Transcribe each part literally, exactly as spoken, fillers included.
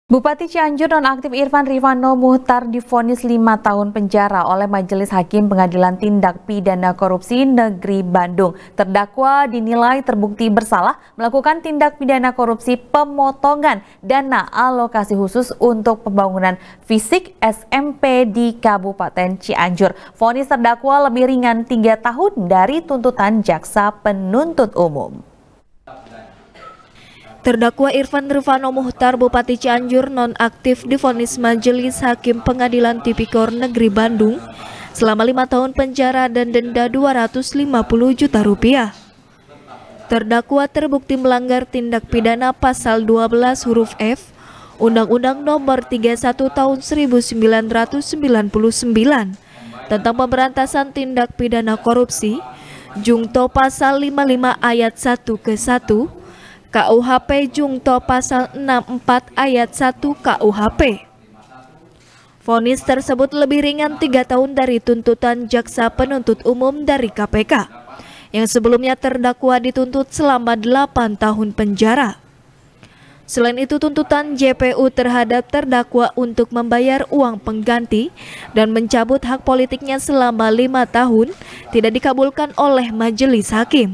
Bupati Cianjur nonaktif Irfan Rifano Muhtar divonis lima tahun penjara oleh Majelis Hakim Pengadilan Tindak Pidana Korupsi Negeri Bandung. Terdakwa dinilai terbukti bersalah melakukan tindak pidana korupsi pemotongan dana alokasi khusus untuk pembangunan fisik S M P di Kabupaten Cianjur. Vonis terdakwa lebih ringan tiga tahun dari tuntutan jaksa penuntut umum. Terdakwa Irfan Rifano Muhtar Bupati Cianjur nonaktif divonis Majelis Hakim Pengadilan Tipikor Negeri Bandung selama lima tahun penjara dan denda dua ratus lima puluh juta rupiah. Terdakwa terbukti melanggar tindak pidana pasal dua belas huruf F Undang-Undang Nomor tiga puluh satu Tahun seribu sembilan ratus sembilan puluh sembilan tentang pemberantasan tindak pidana korupsi, Jungto pasal lima puluh lima ayat satu ke satu K U H P Jungto pasal enam puluh empat ayat satu K U H P. Vonis tersebut lebih ringan tiga tahun dari tuntutan jaksa penuntut umum dari K P K, yang sebelumnya terdakwa dituntut selama delapan tahun penjara. Selain itu, tuntutan J P U terhadap terdakwa untuk membayar uang pengganti dan mencabut hak politiknya selama lima tahun tidak dikabulkan oleh majelis hakim.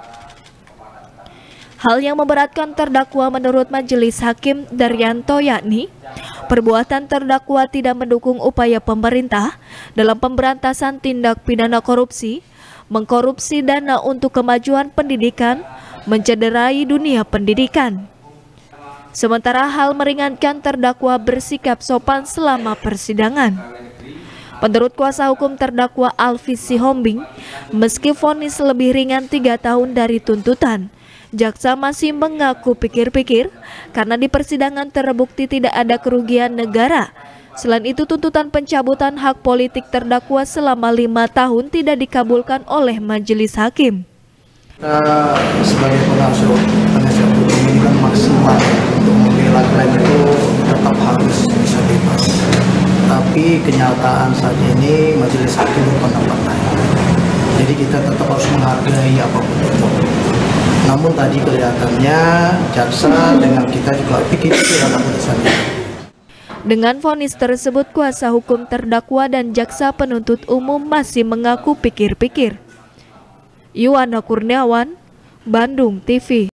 Hal yang memberatkan terdakwa menurut Majelis Hakim Daryanto yakni perbuatan terdakwa tidak mendukung upaya pemerintah dalam pemberantasan tindak pidana korupsi, mengkorupsi dana untuk kemajuan pendidikan, mencederai dunia pendidikan. Sementara hal meringankan terdakwa bersikap sopan selama persidangan. Menurut kuasa hukum terdakwa Alvis Sihombing, meski vonis lebih ringan tiga tahun dari tuntutan, jaksa masih mengaku pikir-pikir karena di persidangan terbukti tidak ada kerugian negara. Selain itu, tuntutan pencabutan hak politik terdakwa selama lima tahun tidak dikabulkan oleh majelis hakim. Kita sebagai penasihat penasihat hukum ini kan maksimal untuk membela klien itu tetap harus bisa bebas. Tapi kenyataan saat ini majelis hakim berpendapat lain. Jadi kita tetap harus menghargai apapun itu. Namun tadi kelihatannya jaksa dengan kita juga pikir-pikir dalam putusannya. Dengan vonis tersebut, kuasa hukum terdakwa dan jaksa penuntut umum masih mengaku pikir-pikir. Yuwana Kurniawan, Bandung T V.